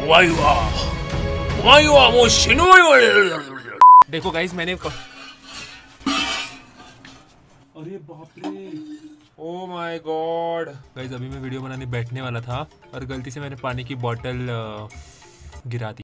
देखो गाइस मैंने अरे बाप रे, ओ माय गॉड गाइस, अभी मैं वीडियो बनाने बैठने वाला था और गलती से मैंने पानी की बोतल गिरा दी।